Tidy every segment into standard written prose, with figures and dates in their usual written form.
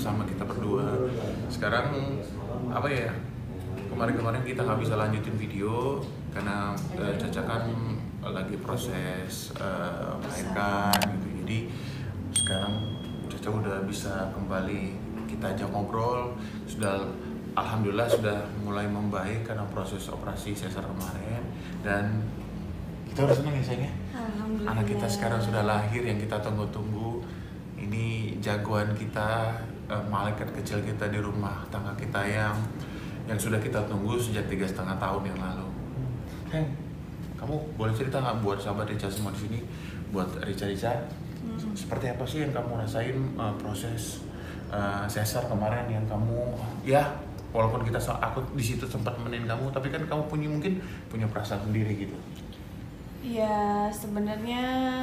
bersama kita berdua. Sekarang apa ya? Kemarin kita nggak bisa lanjutin video karena Caca kan lagi proses melahirkan gitu. Jadi sekarang Caca udah bisa kembali, kita ajak ngobrol. Alhamdulillah sudah mulai membaik karena proses operasi sesar kemarin, dan kita udah senang ya sayangnya. Anak kita sekarang sudah lahir yang kita tunggu-tunggu. Ini jagoan kita, malaikat kecil kita di rumah tangga kita yang sudah kita tunggu sejak 3,5 tahun yang lalu. Heng, kamu boleh cerita nggak buat sahabat Rica semua di sini, buat Rica, seperti apa sih yang kamu rasain proses sesar kemarin yang kamu, ya walaupun aku di situ sempat menemenin kamu, tapi kan kamu mungkin punya perasaan sendiri gitu. Ya sebenarnya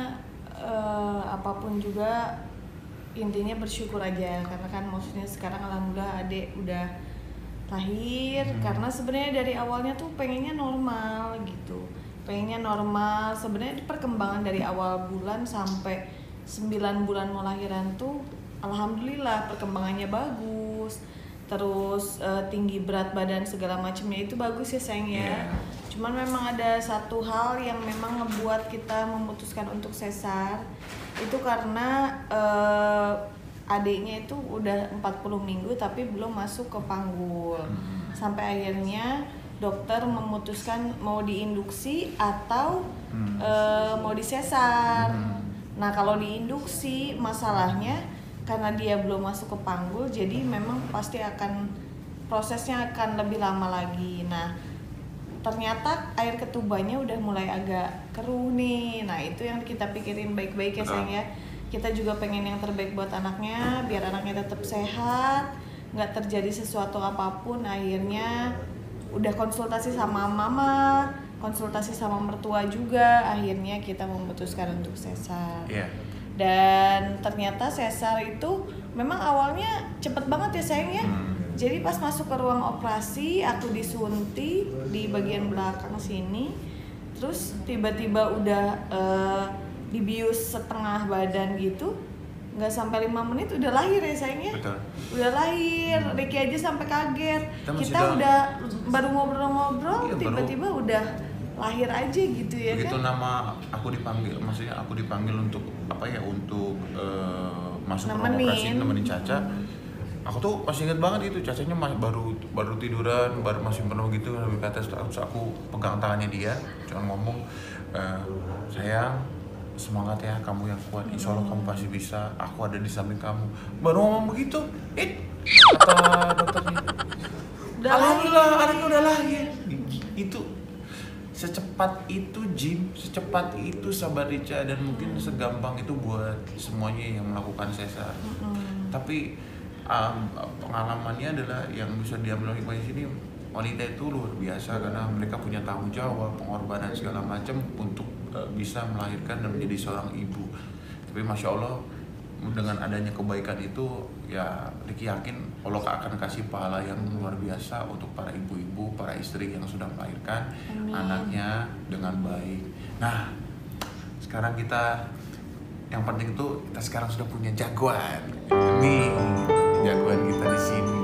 apapun juga intinya bersyukur aja, karena kan maksudnya sekarang alhamdulillah adik udah lahir. Karena sebenarnya dari awalnya tuh pengennya normal gitu, sebenarnya perkembangan dari awal bulan sampai 9 bulan mau lahiran tuh alhamdulillah perkembangannya bagus, terus tinggi berat badan segala macamnya itu bagus ya sayang ya. Cuman memang ada satu hal yang memang ngebuat kita memutuskan untuk sesar, itu karena adiknya itu udah 40 minggu tapi belum masuk ke panggul. Sampai akhirnya dokter memutuskan mau diinduksi atau mau disesar. Nah kalau diinduksi masalahnya karena dia belum masuk ke panggul, jadi memang pasti prosesnya akan lebih lama lagi. Nah ternyata air ketubanya udah mulai agak keruh nih. Nah itu yang kita pikirin baik-baik ya sayang ya. Kita juga pengen yang terbaik buat anaknya, biar anaknya tetap sehat, nggak terjadi sesuatu apapun. Akhirnya udah konsultasi sama mama, konsultasi sama mertua juga, akhirnya kita memutuskan untuk sesar. Dan ternyata sesar itu memang awalnya cepet banget ya sayang ya. Jadi pas masuk ke ruang operasi, aku disuntik di bagian belakang sini, terus tiba-tiba udah dibius setengah badan gitu, nggak sampai 5 menit udah lahir ya sayangnya. Betul. Udah lahir, Ricky aja sampai kaget. Kita udah baru ngobrol-ngobrol, tiba-tiba udah lahir aja gitu ya. Begitu kan? Nama aku dipanggil, maksudnya aku dipanggil untuk apa ya, untuk masuk ke ruang operasi nemenin Caca. Aku tuh masih inget banget itu, Cacanya baru tiduran, baru masih penuh gitu, lebih ke atas. Terus aku pegang tangannya dia, cuma ngomong, sayang, semangat ya, kamu yang kuat, insya Allah kamu pasti bisa, aku ada di samping kamu. Baru ngomong begitu, kata dokternya, alhamdulillah anaknya udah lahir. Itu secepat itu Jim, secepat itu sahabat Rica, dan mungkin segampang itu buat semuanya yang melakukan sesar. Tapi pengalamannya adalah yang bisa diambil oleh sini, wanita itu luar biasa karena mereka punya tanggung jawab, pengorbanan segala macam untuk bisa melahirkan dan menjadi seorang ibu. Tapi masya Allah, dengan adanya kebaikan itu ya Ricky yakin Allah akan kasih pahala yang luar biasa untuk para ibu-ibu, para istri yang sudah melahirkan anaknya dengan baik. Nah sekarang yang penting itu kita sekarang sudah punya jagoan. Nih jagoan kita di sini.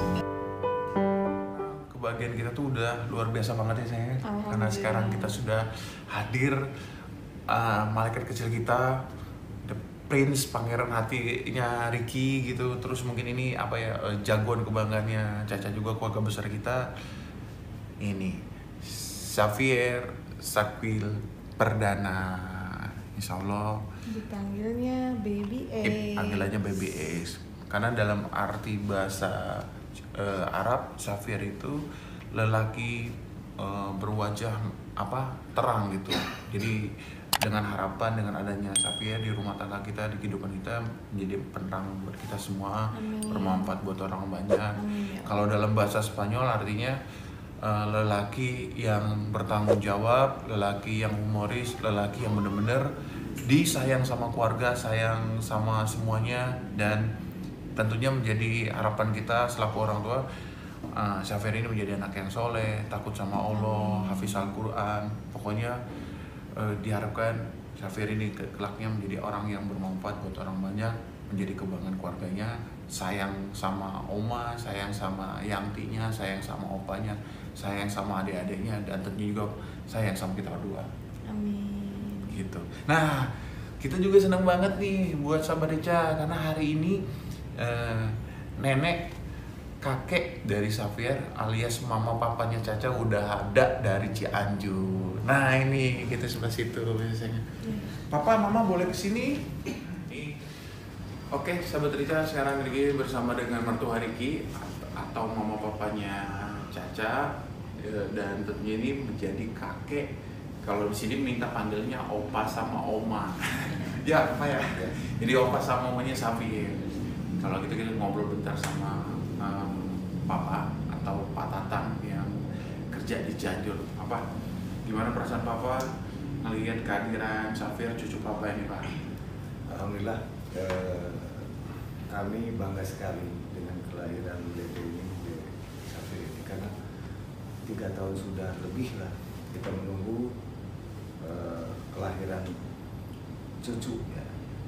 Kebahagiaan kita tuh udah luar biasa banget ya sayang. Karena sekarang kita sudah hadir, malaikat kecil kita, the prince, pangeran hatinya Ricky gitu. Terus mungkin ini apa ya, jagoan kebanggaannya Caca juga, keluarga besar kita. Ini Xavier Sakpil Perdana, insya Allah dipanggilnya Baby Ace. Panggilannya Baby Ace karena dalam arti bahasa Arab, Xavier itu lelaki berwajah terang gitu. Jadi dengan harapan, dengan adanya Xavier di rumah tangga kita, di kehidupan kita, menjadi penerang buat kita semua. Bermanfaat buat orang banyak. Kalau dalam bahasa Spanyol artinya lelaki yang bertanggung jawab, lelaki yang humoris, lelaki yang benar-benar disayang sama keluarga, sayang sama semuanya. Dan tentunya menjadi harapan kita selaku orang tua, Xavier ini menjadi anak yang soleh, takut sama Allah, hafiz Al-Quran. Pokoknya diharapkan Xavier ini kelaknya menjadi orang yang bermanfaat buat orang banyak. menjadi kebanggaan keluarganya, sayang sama oma, sayang sama yangtinya, sayang sama opanya, sayang sama adik-adiknya, dan tentunya juga sayang sama kita berdua. Amin. Gitu. Nah, kita juga senang banget nih buat sahabat Rica karena hari ini nenek kakek dari Xavier alias mama papanya Caca udah ada dari Cianjur. Nah ini kita sebelah situ biasanya. Papa, mama boleh kesini? Oke, sahabat Rica, sekarang Riki bersama dengan mertua Riki atau mama papanya Caca, dan tentunya ini menjadi kakek. Kalau di sini minta panggilnya opa sama oma. Ya, apa ya? Jadi opa sama omanya Xavier. Kalau gitu kita ngobrol bentar sama Papa atau Pak Tatang yang kerja di Cianjur. Apa? Gimana perasaan Papa ngelihat kehadiran Xavier cucu Papa ini, Pak? Alhamdulillah, kami bangga sekali dengan kelahiran Dede ini, Xavier ini, karena 3 tahun sudah lebih lah kita menunggu kelahiran cucu ya.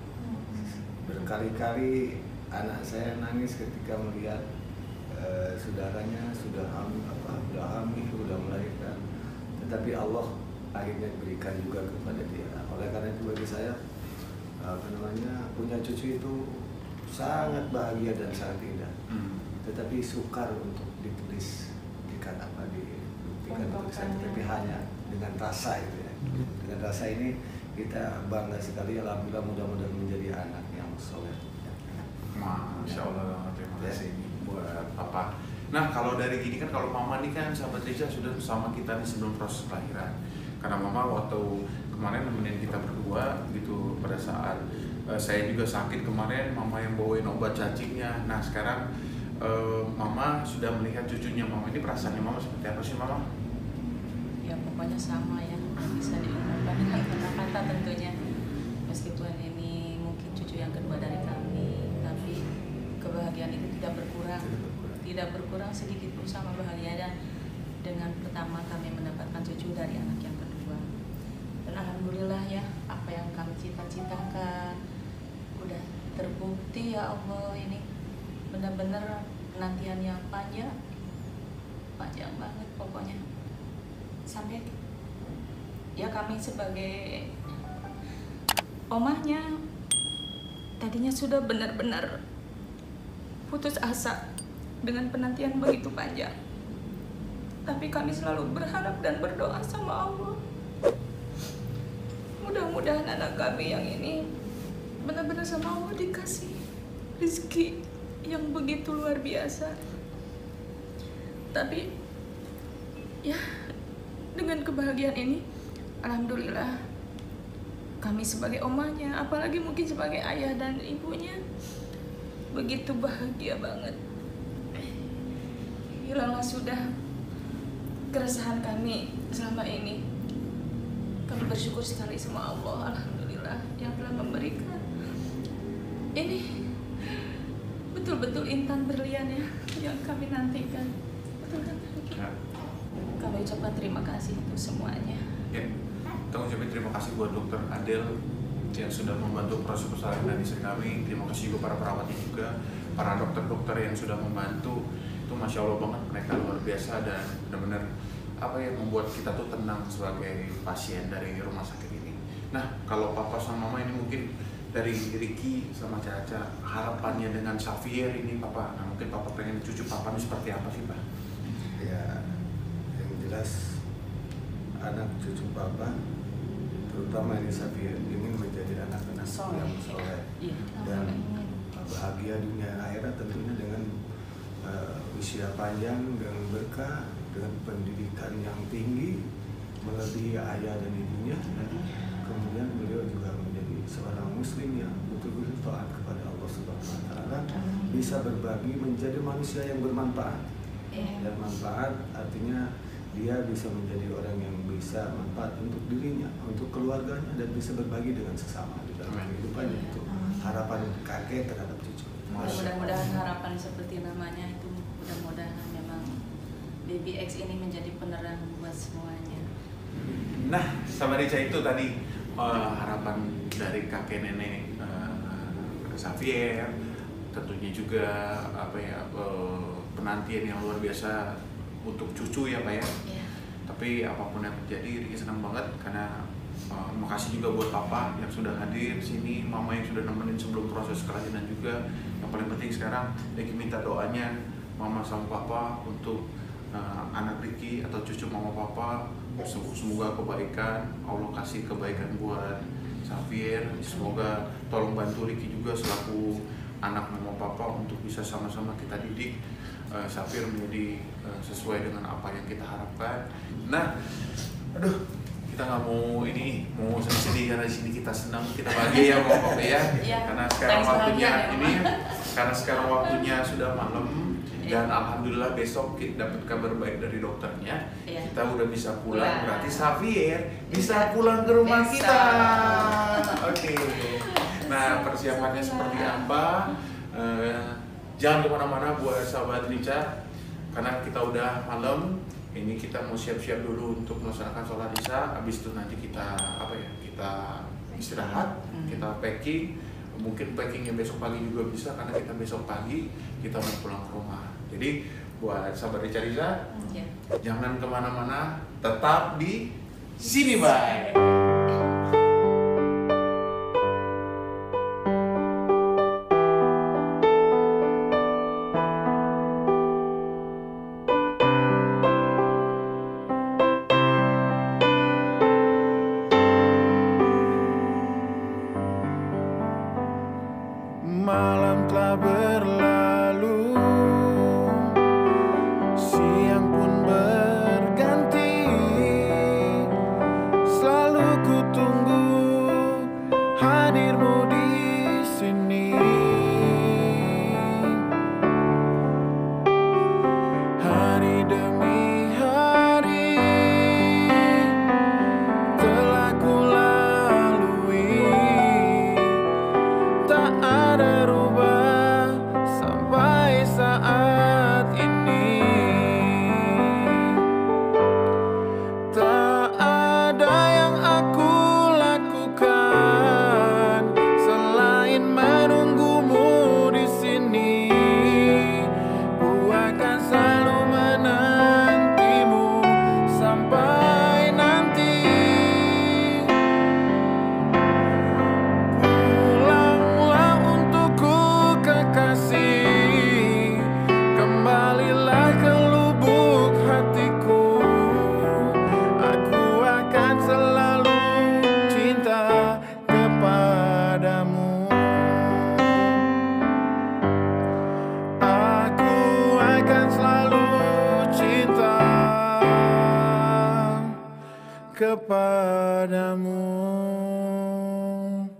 Berkali-kali anak saya nangis ketika melihat saudaranya sudah hamil, sudah melahirkan, tetapi Allah akhirnya berikan juga kepada dia. Oleh karena itu bagi saya punya cucu itu sangat bahagia dan sangat indah. Tetapi sukar untuk ditulis dibuktikan tulisan, tetapi hanya dengan rasa itu ya. Dengan rasa ini kita bangga sekali. Alhamdulillah, mudah-mudahan menjadi anak yang soleh. Masya Allah, terima kasih buat Papa. Nah, kalau dari gini kan, kalau Mama nih kan sahabat Rica sudah bersama kita nih sebelum proses kelahiran. Karena Mama waktu kemarin nemenin kita berdua gitu pada saat saya juga sakit kemarin, Mama yang bawain obat cacingnya. Nah, sekarang Mama sudah melihat cucunya Mama. Ini perasaannya Mama seperti apa sih, Mama? Ya pokoknya sama ya, bisa diungkapkan dengan kata-kata tentunya. Meskipun ini mungkin cucu yang kedua dari kami, tapi kebahagiaan itu tidak berkurang sedikit pun sama bahagianya dengan pertama kami mendapatkan cucu dari anak yang kedua. Dan alhamdulillah ya, apa yang kami cita-citakan udah terbukti ya Allah. Ini benar-benar penantian yang panjang banget pokoknya. Sampai ya kami sebagai omahnya tadinya sudah benar-benar putus asa dengan penantian begitu panjang, tapi kami selalu berharap dan berdoa sama Allah, mudah-mudahan anak kami yang ini benar-benar sama Allah dikasih rezeki yang begitu luar biasa. Tapi ya dengan kebahagiaan ini alhamdulillah kami sebagai omahnya, apalagi mungkin sebagai ayah dan ibunya, begitu bahagia banget. Hilanglah sudah keresahan kami selama ini. Kami bersyukur sekali sama Allah, alhamdulillah, yang telah memberikan ini betul-betul intan berlian ya, yang kami nantikan. Betul kan? Kami ucapkan terima kasih untuk semuanya. Ya, kita ucapin terima kasih buat Dokter Adel yang sudah membantu proses persalinan istri kami. Terima kasih juga para perawatnya juga, para dokter-dokter yang sudah membantu. Itu Masya Allah banget, mereka luar biasa dan benar-benar membuat kita tuh tenang sebagai pasien dari rumah sakit ini. Nah, kalau Papa sama Mama ini mungkin dari Riki sama Caca, harapannya dengan Xavier ini Papa, nah mungkin Papa pengen cucu Papa ini seperti apa sih Pak? Ya, yang jelas anak cucu Papa, terutama ini Xavier, ingin menjadi anak-anak yang soleh dan bahagia dunia akhirat, tentunya dengan usia panjang, dengan berkah, dengan pendidikan yang tinggi melebihi ayah dan ibunya. Kemudian beliau juga menjadi seorang muslim yang betul-betul taat kepada Allah Subhanahu wa Ta'ala, bisa berbagi menjadi manusia yang bermanfaat. Dan manfaat artinya dia bisa menjadi orang yang bisa manfaat untuk dirinya, untuk keluarganya, dan bisa berbagi dengan sesama di dalam kehidupannya. Itu harapan kakek terhadap cucu. Mudah-mudahan harapan seperti namanya itu, mudah-mudahan memang Baby X ini menjadi penerang buat semuanya. Nah, sama Rica itu tadi harapan dari kakek nenek Xavier, tentunya juga penantian yang luar biasa untuk cucu ya Pak ya. Tapi apapun yang terjadi, Riki senang banget karena makasih juga buat Papa yang sudah hadir di sini, Mama yang sudah nemenin sebelum proses kerajinan juga. Yang paling penting sekarang Riki minta doanya Mama sama Papa untuk anak Riki atau cucu Mama Papa. Semoga kebaikan, Allah kasih kebaikan buat Xavier. Semoga tolong bantu Riki juga selaku anak Mama Papa untuk bisa sama-sama kita didik Xavier menjadi sesuai dengan apa yang kita harapkan. Nah, aduh, kita nggak mau sedih karena di sini kita senang, kita bahagia ya Mama Papa ya. Karena sekarang waktunya sudah malam. Dan alhamdulillah besok kita dapat kabar baik dari dokternya. Kita udah bisa pulang, berarti Xavier bisa pulang ke rumah kita. Oke. Nah, persiapannya seperti apa? Jangan kemana-mana buat sahabat Richard, karena kita udah malam. Ini kita mau siap-siap dulu untuk melaksanakan sholat isya. Habis itu nanti kita istirahat, kita packing. Mungkin packingnya besok pagi juga bisa, karena kita besok pagi kita mau pulang ke rumah. Jadi buat sahabat Richard jangan kemana-mana, tetap di sini bye. Malam telah berlalu, siang pun berganti. Selalu ku tunggu hadirmu di sini. Hari demi hari telah ku lalui, tak ada rubah sampai saat ini. Tak ada yang aku lakukan selain menunggumu di sini. Ku akan selalu menantimu sampai nanti. Pulanglah untukku kekasih, kembalilah ke lubuk hatiku. Aku akan selalu cinta kepadamu. Aku akan selalu cinta kepadamu.